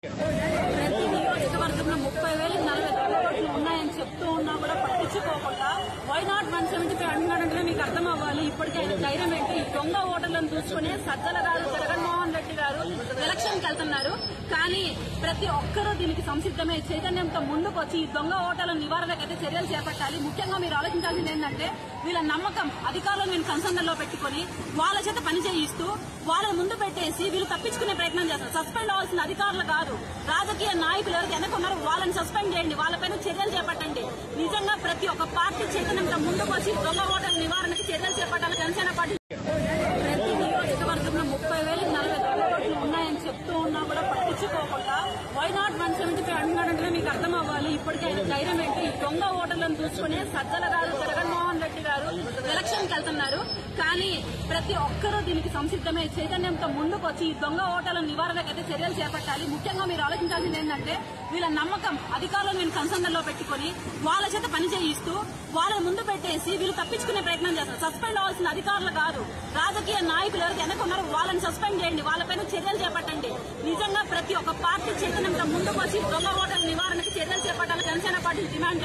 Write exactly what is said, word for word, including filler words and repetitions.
ప్రతి నియోజకవర్గంలో ముప్పై వేలకు నలభై కోట్లు ఉన్నాయని చెప్తూ ఉన్నా కూడా పట్టించుకోకుండా why not one seventy five అంటున్నాడంటే మీకు అర్థం అవ్వాలి. ఇప్పటికే ఆయన ధైర్యం ఏంటి? ఈ దొంగ ఓటర్లను చూసుకుని సజ్జల గారు, జగన్మోహన్ రెడ్డి గారు ఎలక్షన్ కి వెళ్తున్నారు. కానీ ప్రతి ఒక్కరూ దీనికి సంసిద్దమే చైతన్యంతో ముందుకు వచ్చి ఈ దొంగ ఓటర్ల నివారణకైతే చర్యలు చేపట్టాలి. ముఖ్యంగా మీరు ఆలోచించాల్సింది ఏంటంటే వీళ్ళ నమ్మకం అధికారులను నేను కన్సర్న్ లో పెట్టుకుని వాళ్ళ చేత పని చేయిస్తూ వాళ్ళని ముందు పెట్టేసి వీళ్ళు తప్పించుకునే ప్రయత్నం చేస్తారు. సస్పెండ్ అవ్వాల్సిన అధికారులు కాదు, రాజకీయ నాయకులు ఎవరికి వెనకున్నారు వాళ్ళని సస్పెండ్ చేయండి, వాళ్ళపైన చర్యలు చేపట్టండి. నిజంగా ప్రతి ఒక్క పార్టీ చైతన్యంతో ముందుకు వచ్చి దొంగ ఓటర్ల నివారణకి చర్యలు చేపట్టాలి. జనసేన పార్టీ ప్రతి నియోజకవర్గంలో ముప్పై వేలకు నలభై కోట్లు ఉన్నాయని చెప్తూ ఉన్నా కూడా పట్టించుకోకుండా why not one seventy five అంటున్నాడంటే మీకు అర్థం అవ్వాలి. ఇప్పటికే ఆయన ధైర్యం ఏంటి? ఈ దొంగ ఓటర్లను చూసుకుని సజ్జల గారు, జగన్మోహన్ రెడ్డి గారు ఎలక్షన్ కి వెళ్తున్నారు. కానీ ప్రతి ఒక్కరూ దీనికి సంసిద్దమే చైతన్యంతో ముందుకు వచ్చి ఈ దొంగ ఓటర్ల నివారణకైతే చర్యలు చేపట్టాలి. ముఖ్యంగా మీరు ఆలోచించాల్సింది ఏంటంటే వీళ్ళ నమ్మకం అధికారులను నేను కన్సర్న్ లో పెట్టుకుని వాళ్ళ చేత పని చేయిస్తూ వాళ్ళని ముందు పెట్టేసి వీళ్ళు తప్పించుకునే ప్రయత్నం చేస్తారు. సస్పెండ్ అవ్వాల్సిన అధికారులు కాదు, రాజకీయ నాయకులు ఎవరికి వెనకున్నారు వాళ్ళని సస్పెండ్ చేయండి, వాళ్ళపైన చర్యలు చేపట్టండి. నిజంగా ప్రతి ఒక్క పార్టీ చైతన్యంతో ముందుకు వచ్చి దొంగ ఓటర్ల నివారణకి చర్యలు చేపట్టాలి. Janasena party demand